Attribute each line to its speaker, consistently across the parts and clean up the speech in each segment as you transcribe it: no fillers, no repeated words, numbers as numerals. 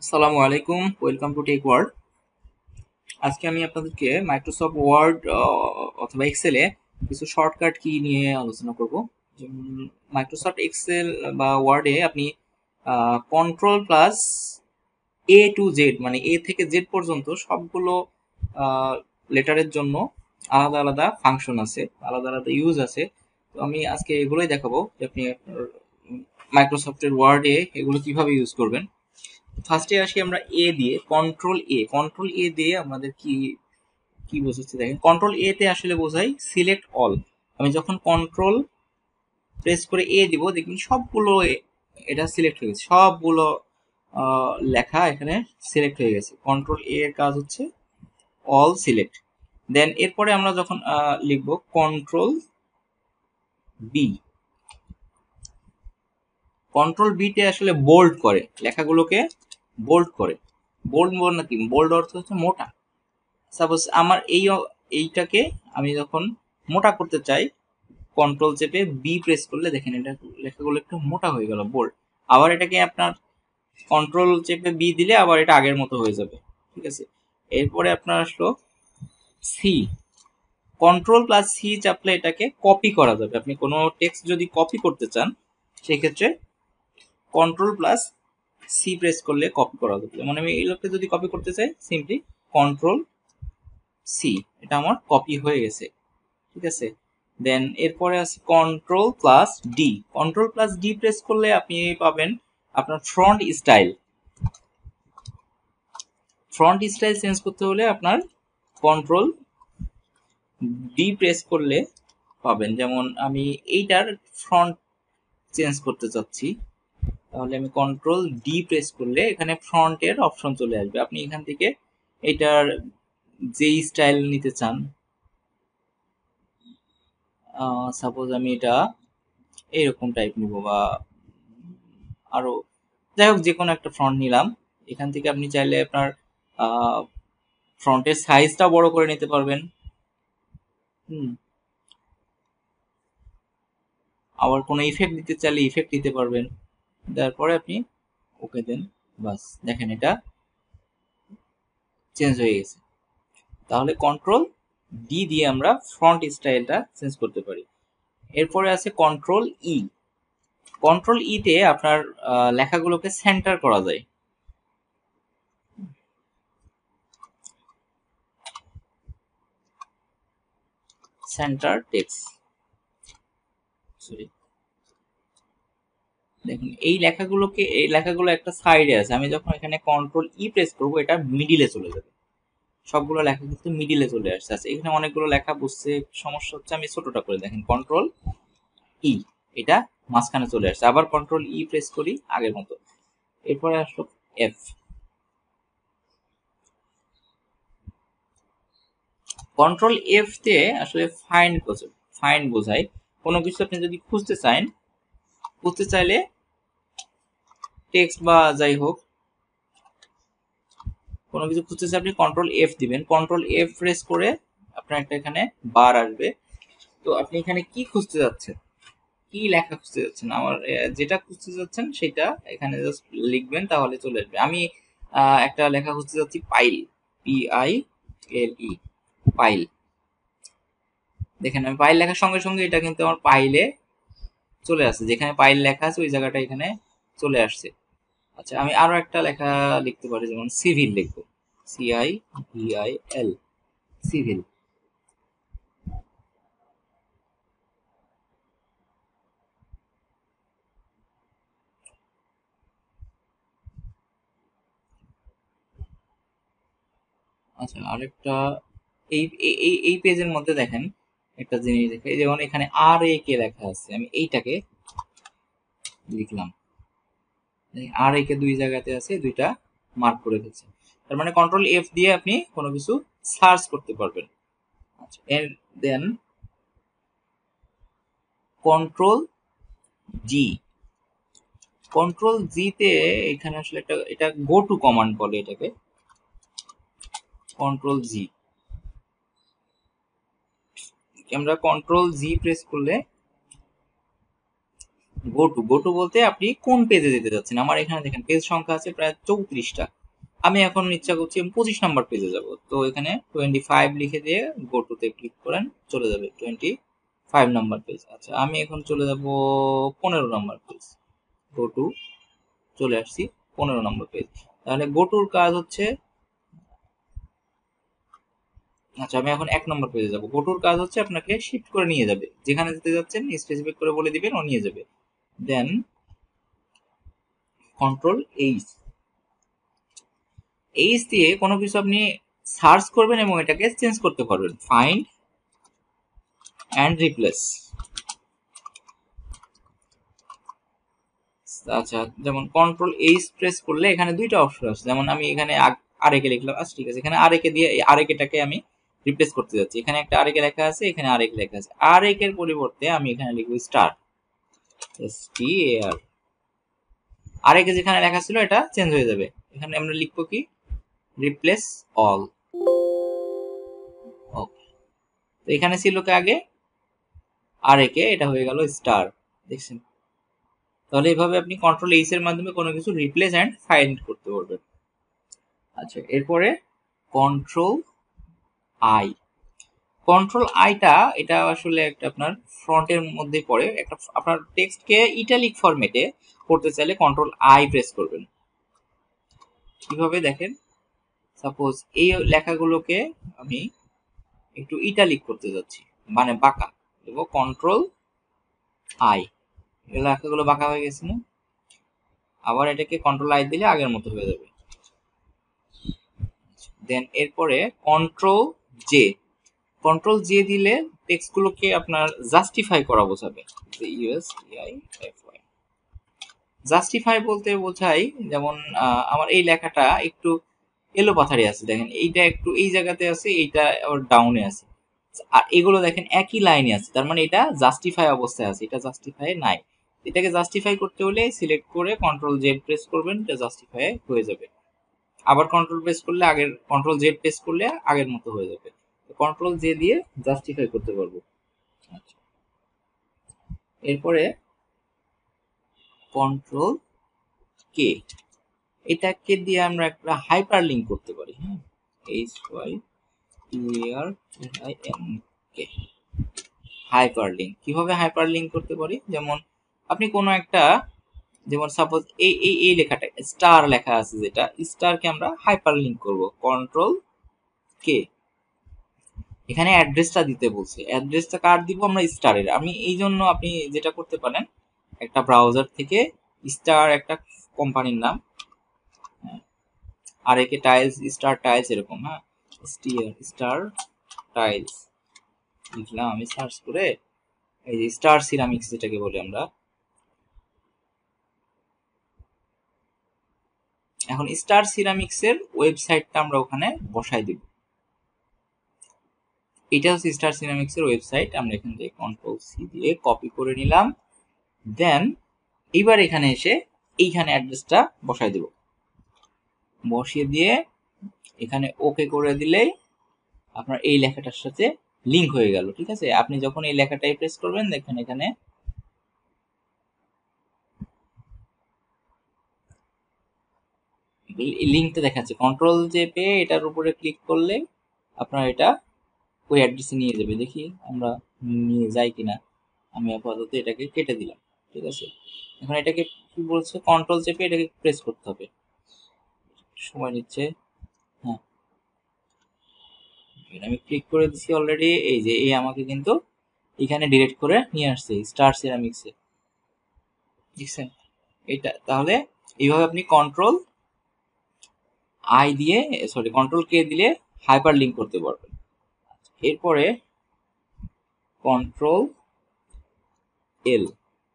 Speaker 1: আসসালামু আলাইকুম, welcome to take word. আজকে আমি আপনাদেরকে মাইক্রোসফট ওয়ার্ড অথবা এক্সেলে কিছু শর্টকাট কি নিয়ে আলোচনা করব। মাইক্রোসফট এক্সেল বা ওয়ার্ডে আপনি control plus A to Z, মানে এ থেকে জেড পর্যন্ত সবগুলো লেটারের জন্য আলাদা আলাদা ফাংশন আছে, আলাদা আলাদা ইউজ আছে। তো আমি আজকে এগুলোই দেখাবো যে আপনি আপনার মাইক্রোসফটের ওয়ার্ডে এগুলো কিভাবে ইউজ করবেন। ফার্স্টে আসি আমরা এ দিয়ে, কন্ট্রোল এ দিয়ে আমাদের কি কি বোঝাচ্ছে দেখেন। কন্ট্রোল এ তে আসলে বোঝাই সিলেক্ট অল। আমি যখন কন্ট্রোল প্রেস করে এ দিব, দেখবেন সবগুলো এটা সিলেক্ট হয়ে গেছে, সবগুলো লেখা এখানে সিলেক্ট হয়ে গেছে। কন্ট্রোল এ এর কাজ হচ্ছে অল সিলেক্ট। দেন এরপরে আমরা যখন লিখব কন্ট্রোল বি, কন্ট্রোল বি তে আসলে বোল্ড করে, লেখাগুলোকে বোল্ড করে। বোল্ড মানে কি? বোল্ড অর্থ হচ্ছে মোটা। সাপোজ আমার এইটাকে আমি যখন মোটা করতে চাই, কন্ট্রোল চেপে বি প্রেস করলে দেখেন এটা লেখাগুলো একটু মোটা হয়ে গেল, বোল্ড। আবার এটাকে আপনার কন্ট্রোল চেপে বি দিলে আবার এটা আগের মতো হয়ে যাবে। ঠিক আছে, এরপরে আপনার আসলো সি। কন্ট্রোল প্লাস সি চাপলে এটাকে কপি করা যাবে। আপনি কোনো টেক্সট যদি কপি করতে চান, সেক্ষেত্রে কন্ট্রোল প্লাস সি প্রেস করলে কপি করা যাবে। মানে আমি এই লোকটা যদি কপি করতে চাই, সিম্পলি কন্ট্রোল সি, এটা আমার কপি হয়ে গেছে। ঠিক আছে, দেন এরপরে আছে control plus D. Control plus D press করলে আপনি পাবেন আপনার font style. Font style change করতে হলে আপনার কন্ট্রোল ডি প্রেস করলে পাবেন। যেমন আমি এইটার ফ্রন্ট চেঞ্জ করতে চাচ্ছি, তাহলে আমি কন্ট্রোল ডি প্রেস করলে এখানে ফ্রন্টের অপশন চলে আসবে। আপনি এখান থেকে এটার যেই স্টাইল নিতে চান, সাপোজ আমি এটা এইরকম টাইপ নিব, বা আরো যাই হোক যে কোনো একটা ফ্রন্ট নিলাম। এখান থেকে আপনি চাইলে আপনার ফ্রন্টের সাইজটা বড় করে নিতে পারবেন। হুম, আবার কোনো ইফেক্ট দিতে চাইলে ইফেক্ট দিতে পারবেন। তারপরে আপনি ওকে দেন, বাস দেখেন এটা চেঞ্জ হয়ে গেছে। তাহলে কন্ট্রোল ডি দিয়ে আমরা ফ্রন্ট স্টাইলটা চেঞ্জ করতে পারি। এরপরে আছে কন্ট্রোল ই। কন্ট্রোল ই তে আপনার লেখাগুলোকে সেন্টার করা যায়। সেন্টার টেক্সট, সরি, দেখুন এই লেখাগুলো একটা সাইডে আছে। আমি যখন এখানে কন্ট্রোল ই প্রেস করবো, এটা মিডিলে চলে যাবে। সবগুলো লেখা কিন্তু মিডিলে চলে আসছে। আচ্ছা, এখানে অনেকগুলো লেখা বুঝতে সমস্যা হচ্ছে, আমি ছোটটা করে দেখেন কন্ট্রোল ই, এটা মাঝখানে চলে আসছে। আবার কন্ট্রোল ই প্রেস করি আগের মতো। এরপরে আসলো এফ। কন্ট্রোল এফ তে আসলে ফাইন্ড বোঝায়। কোনো কিছু আপনি যদি খুঁজতে চাইলে টেক্সট বা যাই হোক, কোনো কিছু খুঁজতে চাইলে আপনি কন্ট্রোল এফ দিবেন। কন্ট্রোল এফ প্রেস করে আপনার একটা এখানে বার আসবে। তো আপনি এখানে কি খুঁজতে যাচ্ছেন, কি লেখা খুঁজতে যাচ্ছেন, আমার যেটা খুঁজতে যাচ্ছেন সেটা এখানে জাস্ট লিখবেন, তাহলে চলে আসবে। আমি একটা লেখা খুঁজতে যাচ্ছি, পাইল, PILE, পাইল। দেখেন আমি পাইল লেখার সঙ্গে সঙ্গে এটা কিন্তু আমার পাইলে চলে আসছে, যেখানে পাইল লেখা আছে ওই জায়গাটা এখানে চলে আসছে। আচ্ছা, আমি আরো একটা লেখা লিখতে পারি, যেমন সিভিল লিখবো, CIVIL, সিভিল। আচ্ছা, আরেকটা এই পেজের মধ্যে দেখেন একটা জিনিস দেখে, যেমন এখানে RAK লেখা আছে, আমি এইটাকে লিখলাম। RAK দুই জায়গাতে আছে, দুইটা মার্ক করে ফেলছে। তার মানে কন্ট্রোল এফ দিয়ে আপনি কোনো কিছু সার্চ করতে পারবেন। আচ্ছা, দেন কন্ট্রোল জি। কন্ট্রোল জি তে এখানে আসলে এটা গো টু কমান্ড বলে এটাকে। কন্ট্রোল জি, আমরা কন্ট্রোল জি প্রেস করলে গো টু বলতে আপনি কোন পেজে যেতে যাচ্ছেন। আমার এখানে দেখেন পেজ সংখ্যা আছে প্রায় 34টা। আমি এখন ইচ্ছা করছি আমি 25 নাম্বার পেজে যাব, তো এখানে 25 লিখে দিয়ে গো টু তে ক্লিক করেন, চলে যাবে 25 নাম্বার পেজ। আচ্ছা আমি এখন চলে যাব 15 নাম্বার পেজ। গো টু, চলে আসছি 15 নম্বর পেজ। তাহলে গো টুর কাজ হচ্ছে, আচ্ছা আমি এখন 1 নম্বর পেজে যাব। গো টুর কাজ হচ্ছে আপনাকে শিফট করে নিয়ে যাবে, যেখানে যেতে যাচ্ছেন স্পেসিফিক করে বলে দিবেন, ও নিয়ে যাবে। দেন কন্ট্রোল এইচ দিয়ে কোনো কিছু আপনি সার্চ করবেন এবং এটাকে চেঞ্জ করতে পারবেন। Find and replace. আচ্ছা যেমন কন্ট্রোল এইচ প্রেস করলে এখানে দুইটা অপশন আছে, যেমন আমি এখানে আরেকে লিখলাম। আচ্ছা ঠিক আছে, এখানে আরেকে দিয়ে এই আরেকেটাকে আমি রিপ্লেস করতে যাচ্ছি। এখানে একটা আরেকে লেখা আছে, এখানে আরেক লেখা আছে। আরেকের পরিবর্তে আমি এখানে লিখবো স্টার, STAR। আরেকে যেখানে লেখা ছিল এটা চেঞ্জ হয়ে যাবে। এখানে আমরা লিখবো কি, রিপ্লেস অল। ওকে, তো এখানে ছিল কি আগে আরেকে, এটা হয়ে গেল স্টার। দেখছেন? তাহলে এইভাবে আপনি কন্ট্রোল এইচ এর মাধ্যমে কোনো কিছু রিপ্লেস এন্ড ফাইন্ড করতে পারবেন। আচ্ছা এরপরে কন্ট্রোল আই। কন্ট্রোল আইটা এটা আসলে একটা আপনার ফ্রন্টের মধ্যে পড়ে। একটা আপনার টেক্সটকে ইটালিক ফরম্যাটে করতে চাইলে কন্ট্রোল আই প্রেস করবেন। কিভাবে দেখেন, সাপোজ এই লেখাগুলোকে আমি একটু ইটালিক করতে যাচ্ছি, মানে বাঁকা, দেব কন্ট্রোল আই। এই লেখাগুলো বাঁকা হয়ে গেছে না, আবার এটাকে কন্ট্রোল আই দিলে আগের মতো হয়ে যাবে। দেন এরপরে কন্ট্রোল জে। কন্ট্রোল জে দিলে টেক্সটগুলোকে আপনার জাস্টিফাই করা বোঝাবে। জাস্টিফাই বলতে বোঝাই, যেমন আমার এই লেখাটা একটু এলোপাথারি আছে, দেখেন এইটা একটু এই জায়গাতে আছে, এইটা আবার ডাউনে আছে, আর এগুলো দেখেন একই লাইনে আছে, তার মানে এটা জাস্টিফাই অবস্থায় আছে, এটা জাস্টিফাই নাই। এটাকে জাস্টিফাই করতে হলে সিলেক্ট করে কন্ট্রোল জেড প্রেস করবেন, এটা জাস্টিফাই হয়ে যাবে। আবার কন্ট্রোল প্রেস করলে আগের, কন্ট্রোল জেড প্রেস করলে আগের মতো হয়ে যাবে। কন্ট্রোল জে দিয়ে জাস্টিফাই করতে পারবো। আচ্ছা এরপরে কন্ট্রোল কে, এটাকে দিয়ে আমরা একটা হাইপার লিঙ্ক করতে পারি। হ্যাঁ, HYPERLINK। হাইপার লিঙ্ক কিভাবে হাইপার লিঙ্ক করতে পারি, যেমন আপনি কোনো একটা, যেমন সাপোজ এই এই এই লেখাটা স্টার লেখা আছে, যেটা স্টারকে আমরা হাইপার লিঙ্ক করবো। কন্ট্রোল কে, এখানে অ্যাড্রেসটা দিতে বলছে, অ্যাড্রেসটা কার দিব আমরা, স্টারের। আমি এই জন্য আপনি যেটা করতে পারেন, একটা ব্রাউজার থেকে স্টার একটা কোম্পানির নাম, আর একে টাইলস, স্টার টাইলস এরকম, হ্যাঁ স্টার টাইলস লিখলাম আমি সার্চ করে, এই যে স্টার সিরামিক্স যেটাকে বলি আমরা। এখন স্টার সিরামিক্স এর ওয়েবসাইটটা আমরা ওখানে বসাই দিব। এটা হচ্ছে স্টার সিরামিক্স এর ওয়েবসাইট। আমরা এখান থেকে কন্ট্রোল সি দিয়ে কপি করে নিলাম। দেন এইবার এখানে এসে এইখানে অ্যাড্রেসটা বসাই দেব, বসিয়ে দিয়ে এখানে ওকে করে দিলেই আপনার এই লেখাটার সাথে লিংক হয়ে গেল। ঠিক আছে, আপনি যখন এই লেখাটাই প্রেস করবেন দেখেন এখানে লিংকটা দেখাচ্ছে। কন্ট্রোল যে পেয়ে এটার উপরে ক্লিক করলে আপনার এটা ওই অ্যাড্রেসে নিয়ে যাবে। দেখি আমরা নিয়ে যাই কিনা। আমি আপাতত এটাকে কেটে দিলাম। ঠিক আছে, এখন এটাকে কি বলছে, কন্ট্রোল চেপে এটাকে প্রেস করতে হবে, সময় নিচ্ছে। হ্যাঁ আমি ক্লিক করে দিচ্ছি অলরেডি, এই যে এই আমাকে কিন্তু এখানে ডিরেক্ট করে নিয়ে আসছে স্টার সিরামিক্সে। দেখছেন এটা, তাহলে এইভাবে আপনি কন্ট্রোল আই দিয়ে, সরি কন্ট্রোল কে দিলে হাইপার লিঙ্ক করতে পারবেন। এরপরে কন্ট্রোল এল,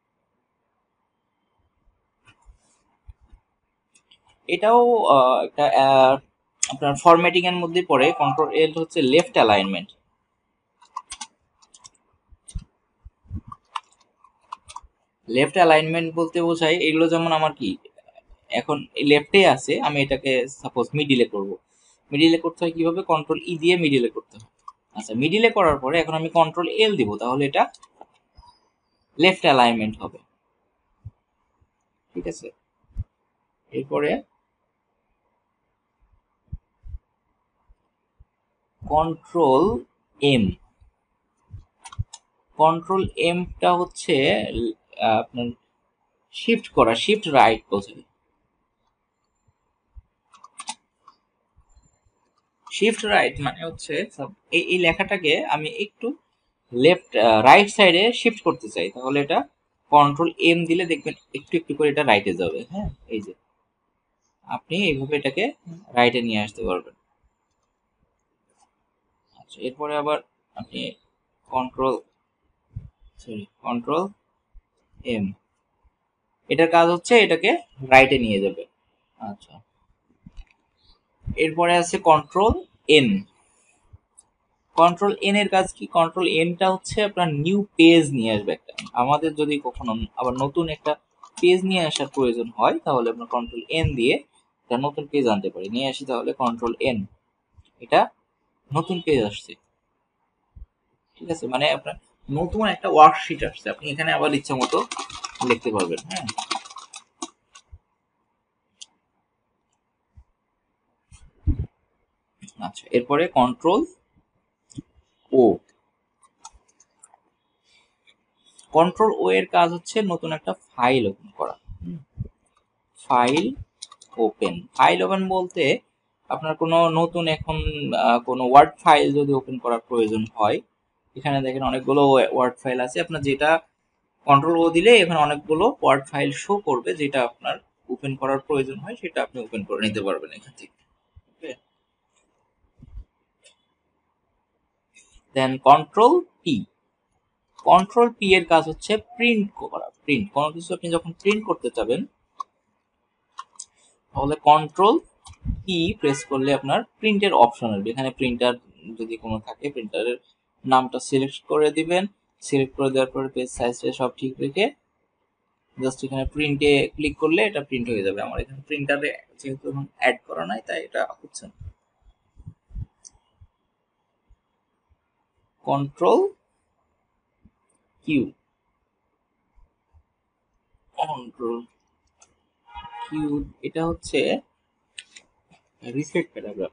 Speaker 1: এটাও একটা আপনার ফরম্যাটিং এর মধ্যে পড়ে। কন্ট্রোল এল হচ্ছে লেফট অ্যালাইনমেন্ট। লেফট অ্যালাইনমেন্ট বলতে বোঝায় এগুলো, যেমন আমার কি এখন লেফটে আছে, আমি এটাকে সাপোজ মিডিলে করব। মিডিলে করতে হয় কিভাবে, কন্ট্রোল ই দিয়ে মিডিলে করতে হয়। আচ্ছা মিডিলে করার পরে এখন আমি কন্ট্রোল এল দিব, তাহলে এটা লেফট অ্যালাইনমেন্ট হবে। ঠিক আছে। এরপরে কন্ট্রোল এম। কন্ট্রোল এমটা হচ্ছে আপনার শিফট করা, শিফট রাইট বোঝায়। শিফট রাইট মানে হচ্ছে এই লেখাটাকে আমি একটু লেফট রাইট সাইডে শিফট করতে চাই, তাহলে এটা কন্ট্রোল এম দিলে দেখবেন একটু একটু করে এটা রাইটে যাবে। হ্যাঁ, এই যে আপনি এইভাবে এটাকে রাইটে নিয়ে আসতে পারবেন। আচ্ছা, এরপরে আবার আপনি কন্ট্রোল কন্ট্রোল এম, এটার কাজ হচ্ছে এটাকে রাইটে নিয়ে যাবে। আচ্ছা, এরপরে আছে কন্ট্রোল এন। কন্ট্রোল এন এর কাজ কি? কন্ট্রোল এনটা হচ্ছে আপনার নিউ পেজ নিয়ে আসবে একটা। আমাদের যদি কখনো আবার নতুন একটা পেজ নিয়ে আসার প্রয়োজন হয়, তাহলে আমরা কন্ট্রোল এন দিয়ে একটা নতুন পেজ আনতে পারি। নিয়ে আসি তাহলে কন্ট্রোল এন, এটা নতুন পেজ আসছে। ঠিক আছে, মানে আপনার নতুন একটা ওয়ার্কশিট আসছে, আপনি এখানে আবার ইচ্ছা মতো লিখতে পারবেন। হ্যাঁ, আচ্ছা, এরপরে কন্ট্রোল ও। কন্ট্রোল ও এর কাজ হচ্ছে নতুন একটা ফাইল ওপেন করা। ফাইল ওপেন, ফাইল ওপেন বলতে আপনার কোনো নতুন এখন কোনো ওয়ার্ড ফাইল যদি ওপেন করার প্রয়োজন হয়, এখানে দেখেন অনেকগুলো ওয়ার্ড ফাইল আছে, আপনার যেটা কন্ট্রোল ও দিলে এখানে অনেকগুলো ওয়ার্ড ফাইল শো করবে, যেটা আপনার ওপেন করার প্রয়োজন হয় সেটা আপনি ওপেন করে নিতে পারবেন এখান থেকে। Then control P. Control P এর কাজ হচ্ছে প্রিন্ট করা। প্রিন্ট, কোনো কিছু আপনি যখন প্রিন্ট করতে চাবেন, তাহলে কন্ট্রোল পি প্রেস করলে আপনার প্রিন্টের অপশন আসবে। এখানে প্রিন্টার যদি কোনো থাকে, প্রিন্টারের নামটা সিলেক্ট করে দিবেন। সিলেক্ট করে দেওয়ার পরে পেজ সাইজটা সব ঠিক রেখে জাস্ট এখানে প্রিন্টে ক্লিক করলে এটা প্রিন্ট হয়ে যাবে। আমার এখানে প্রিন্টারে যেহেতু এখন অ্যাড করা নাই, তাই এটা হচ্ছে না। Control Q. কন্ট্রোল কিউ, এটা হচ্ছে রিসেট প্যারাগ্রাফ।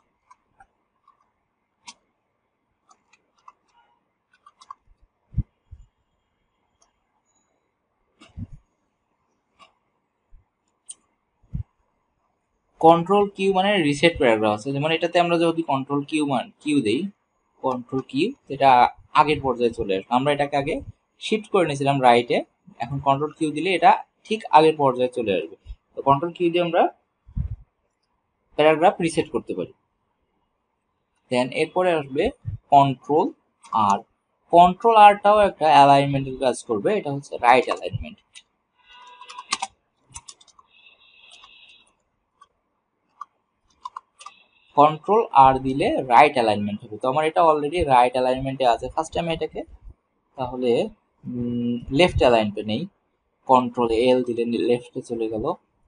Speaker 1: কন্ট্রোল কিউ মানে রিসেট প্যারাগ্রাফ আছে, যেমন এটাতে আমরা যদি কন্ট্রোল কিউ কিউ দেই, কন্ট্রোল কিউ, এটা আগের পর্যায়ে চলে আসবে। আমরা এটাকে আগে শিফট করে নিয়েছিলাম রাইটে, এখন কন্ট্রোল কিউ দিলে এটা ঠিক আগের পর্যায়ে চলে আসবে। তো কন্ট্রোল কিউ দিয়ে আমরা প্যারাগ্রাফ রিসেট করতে পারি। দেন এরপরে আসবে কন্ট্রোল আর। কন্ট্রোল আরটাও একটা অ্যালাইনমেন্টের কাজ করবে, এটা হচ্ছে রাইট অ্যালাইনমেন্ট। কন্ট্রোল আর দিলে রাইট অ্যালাইনমেন্ট হবে। তো আমার এটা অলরেডি রাইট অ্যালাইনমেন্টে আছে, ফার্স্ট টাইম এটাকে তাহলে লেফট অ্যালাইনমেন্টে নেই। কন্ট্রোল এল দিলে লেফটে চলে গেল।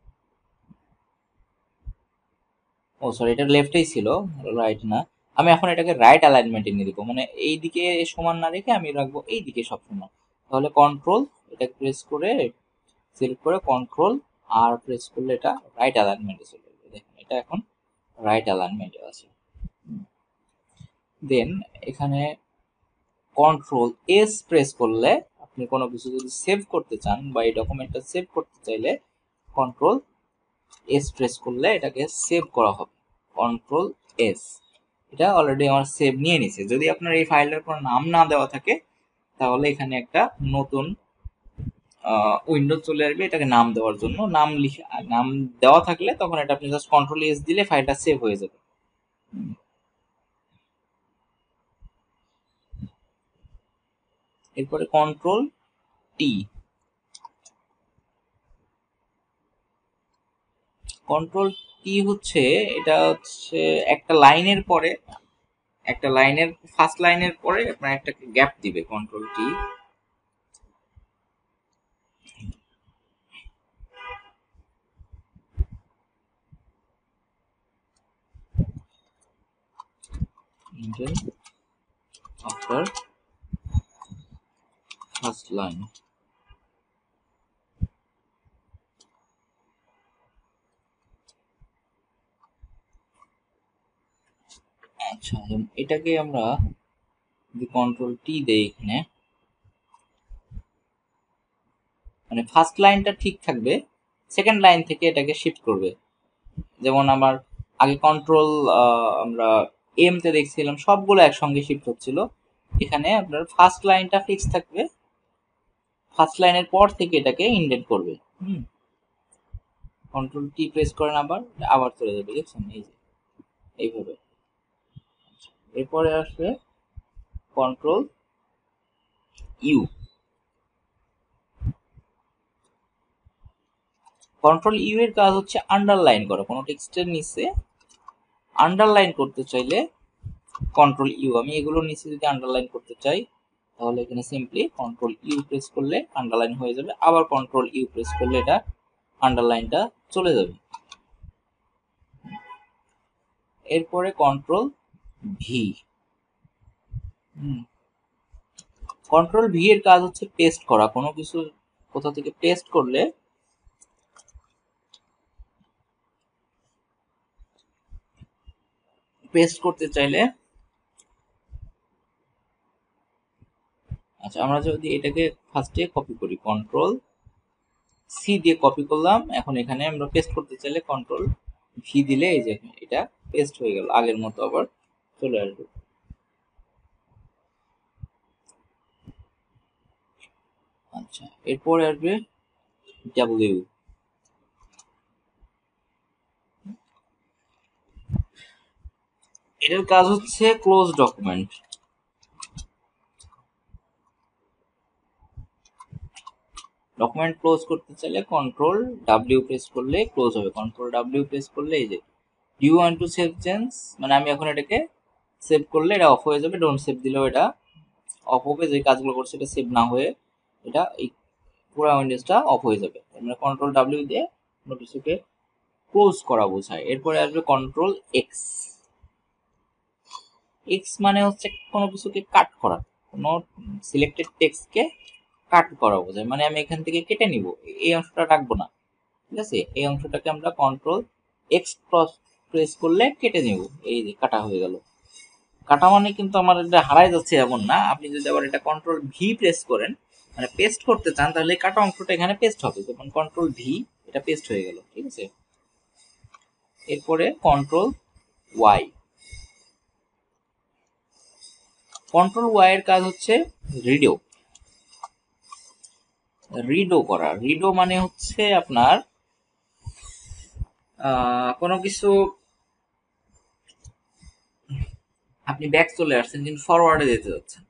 Speaker 1: ও সরি, এটা লেফটেই ছিল, রাইট না। আমি এখন এটাকে রাইট অ্যালাইনমেন্টে নিয়ে দিব, মানে এই দিকে সমান না রেখে আমি রাখবো এই দিকে সব সময়। তাহলে কন্ট্রোল এটা প্রেস করে সিলেক্ট করে কন্ট্রোল আর প্রেস করলে এটা রাইট অ্যালাইনমেন্টে চলে যাবে। দেখুন এটা এখন রাইট অ্যালাইনমেন্টে আছে। দেন এখানে কন্ট্রোল এস প্রেস করলে আপনি কোনো কিছু যদি সেভ করতে চান বা এই ডকুমেন্টটা সেভ করতে চাইলে কন্ট্রোল এস প্রেস করলে এটাকে সেভ করা হবে। কন্ট্রোল এস, এটা অলরেডি আমার সেভ নিয়ে নিছে। যদি আপনার এই ফাইলটার কোনো নাম না দেওয়া থাকে, তাহলে এখানে একটা নতুন উইন্ডো চলে আসবে এটাকে নাম দেওয়ার জন্য। নাম লিখে নাম দেওয়া থাকলে তখন এটা আপনি জাস্ট কন্ট্রোল এস দিলে ফাইলটা সেভ হয়ে যাবে। এরপরে কন্ট্রোল টি। কন্ট্রোল টি হচ্ছে, এটা হচ্ছে একটা লাইনের পরে, একটা লাইনের ফার্স্ট লাইনের পরে আপনার একটা গ্যাপ দিবে control T. After first line, আচ্ছা, এটাকে আমরা যদি কন্ট্রোল টি দেই এখানে, মানে ফার্স্ট লাইনটা ঠিক থাকবে, সেকেন্ড লাইন থেকে এটাকে শিফট করবে। যেমন আমার আগে কন্ট্রোল আমরা এম তে দেখছিলাম সবগুলো একসঙ্গে শিফট হচ্ছিল, এখানে আপনার ফার্স্ট লাইনটা ফিক্স থাকবে, ফার্স্ট লাইনের পর থেকে এটাকে ইন্ডেন্ট করবে। কন্ট্রোল টি প্রেস করেন, আবার আবার চলে যাবে, দেখছেন এই যে এইভাবে। এরপরে আসবে কন্ট্রোল ইউ। কন্ট্রোল ইউ এর কাজ হচ্ছে আন্ডারলাইন করা, কোনো টেক্সটের নিচে আন্ডারলাইন করতে চাইলে কন্ট্রোল ইউ। আমি এগুলোর নিচে যদি আন্ডারলাইন করতে চাই তাহলে এখানে সিম্পলি কন্ট্রোল ইউ প্রেস করলে আন্ডারলাইন হয়ে যাবে, আবার কন্ট্রোল ইউ প্রেস করলে এটা আন্ডারলাইনটা চলে যাবে। এরপরে কন্ট্রোল ভি। কন্ট্রোল ভি এর কাজ হচ্ছে পেস্ট করা, কোনো কিছু কোথা থেকে পেস্ট করলে পেস্ট করতে চাইলে, আচ্ছা আমরা যদি এটাকে ফার্স্টে কপি করি, কন্ট্রোল সি দিয়ে কপি করলাম, এখন এখানে আমরা পেস্ট করতে চাইলে কন্ট্রোল ভি দিলে এই যে এটা পেস্ট হয়ে গেল, আগের মতো আবার চলে আসবে। আচ্ছা, এরপরে আসবে ডাব্লিউ। এটার কাজ হচ্ছে ক্লোজ ডকুমেন্ট। ডকুমেন্ট ক্লোজ করতে চাইলে কন্ট্রোল ডাব্লিউ প্রেস করলে ক্লোজ হবে, কন্ট্রোল ডাব্লিউ প্রেস করলে এই যে you want to save change, মানে আমি এখন এটাকে সেভ করলে এটা অফ হয়ে যাবে, ডোন্ট সেভ দিলেও এটা অফ হবে, যে কাজগুলো করছে এটা সেভ না হয়ে এটা এই পুরো উইন্ডোজটা অফ হয়ে যাবে। আমরা কন্ট্রোল ডাব্লিউ দিয়ে কোনো কিছুকে ক্লোজ করা বোঝায়। এরপরে আসবে কন্ট্রোল এক্স। এক্স মানে হচ্ছে কোনো কিছুকে কাট করা, কোনো সিলেক্টেড টেক্সটকে কাট করা বোঝায়, মানে আমি এখান থেকে কেটে নিব, এই অংশটা রাখবো না, ঠিক আছে, এই অংশটাকে আমরা কন্ট্রোল এক্স প্রেস করলে কেটে নিব, এই যে কাটা হয়ে গেল। কাটা মানে কিন্তু আমার এটা হারাই যাচ্ছে এমন না, আপনি যদি আবার এটা কন্ট্রোল ভি প্রেস করেন, মানে পেস্ট করতে চান, তাহলে কাটা অংশটা এখানে পেস্ট হবে, যেমন কন্ট্রোল ভি, এটা পেস্ট হয়ে গেল, ঠিক আছে। এরপরে কন্ট্রোল ওয়াই। কন্ট্রোল ওয়াই এর কাজ হচ্ছে রিডো। রিডো করা, রিডো মানে হচ্ছে আপনার কোনো কিছু আপনি ব্যাক চলে আসছেন কিন্তু ফরওয়ার্ডে যেতে যাচ্ছেন,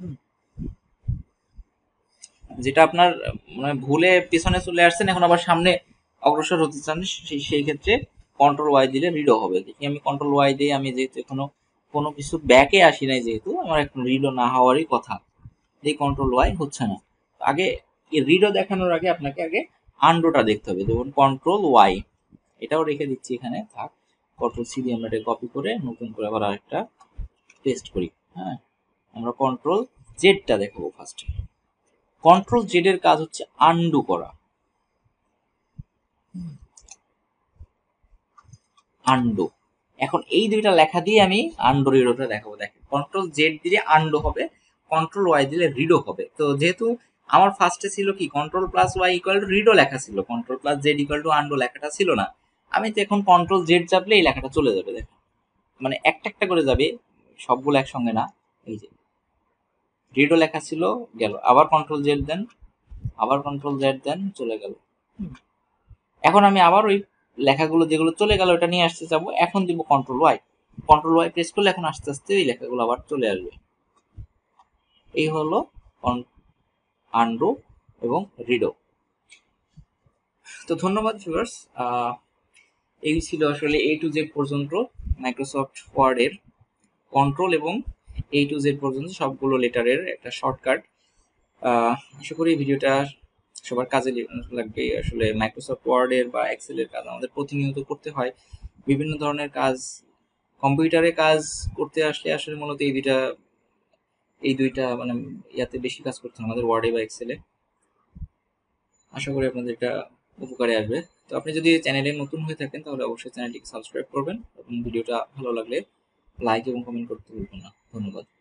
Speaker 1: যেটা আপনার মানে ভুলে পিছনে চলে আসছেন, এখন আবার সামনে অগ্রসর হতে চান, সেই ক্ষেত্রে কন্ট্রোল ওয়াই দিলে রিডো হবে। দেখি আমি কন্ট্রোল ওয়াই দিয়ে, আমি যেহেতু এখনো কোনো কিছু ব্যাকে আসি নাই, যেহেতু আমার এখন রিডো না হওয়ারই কথা, এই কন্ট্রোল ওয়াই হচ্ছে না। আগে রিডো দেখানোর আগে আপনাকে আগে আন্ডোটা দেখতে হবে, যেমন কন্ট্রোল ওয়াই, এটাও রেখে দিচ্ছি এখানে থাক, কন্ট্রোল সি দিয়ে আমরা এটা কপি করে নতুন করে আবার আরেকটা পেস্ট করি। হ্যাঁ, আমরা কন্ট্রোল জেডটা দেখাবো ফার্স্টে। কন্ট্রোল জেড এর কাজ হচ্ছে আন্ডু করা, আন্ডু। এখন এই দুইটা লেখা দিয়ে আমি আন্ডো রিডোটা দেখাবো। দেখেন, কন্ট্রোল জেড দিলে আন্ডো হবে, কন্ট্রোল ওয়াই দিলে রিডো হবে। তো যেহেতু আমার ফার্স্টে ছিল কি control plus Y equal to redo লেখা ছিল, control plus Z equal to undo লেখাটা ছিল না, আমি তো এখন কন্ট্রোল জেড চাপলে এই লেখাটা চলে যাবে, দেখেন মানে একটা একটা করে যাবে, সবগুলো একসঙ্গে না। এই যে রিডো লেখা ছিল, গেল, আবার কন্ট্রোল জেড দেন, আবার কন্ট্রোল জেড দেন, চলে গেল। এখন আমি আবার ওই লেখাগুলো যেগুলো চলে গেল ওটা নিয়ে আসতে যাবো, এখন দিব control Y, control Y press করলে এখন আস্তে আস্তে এই লেখাগুলো আবার চলে আসবে। এই হলো আন্ডু এবং রিডো। তো ধন্যবাদ ভিউয়ার্স, এই ছিল আসলে এ টু জেড পর্যন্ত মাইক্রোসফট ওয়ার্ডের কন্ট্রোল এবং এ টু জেড পর্যন্ত সবগুলো লেটারের একটা শর্টকাট। আশা করি ভিডিওটা সবার কাজে লাগবে। আসলে মাইক্রোসফট ওয়ার্ডের বা এক্সেলের কাজ আমাদের প্রতিনিয়ত করতে হয়, বিভিন্ন ধরনের কাজ, কম্পিউটারে কাজ করতে আসলে আসলে মূলত এই দুইটা মানে ইয়াতে বেশি কাজ করতে হয় আমাদের, ওয়ার্ডে বা এক্সেলে। আশা করি আপনাদের এটা উপকারে আসবে। তো আপনি যদি চ্যানেলে নতুন হয়ে থাকেন তাহলে অবশ্যই চ্যানেলটিকে সাবস্ক্রাইব করবেন এবং ভিডিওটা ভালো লাগলে লাইক এবং কমেন্ট করতে ভুলবেন না। ধন্যবাদ।